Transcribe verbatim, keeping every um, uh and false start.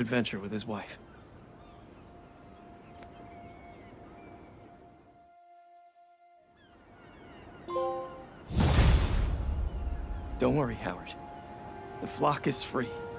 adventure with his wife. Don't worry, Howard. The flock is free.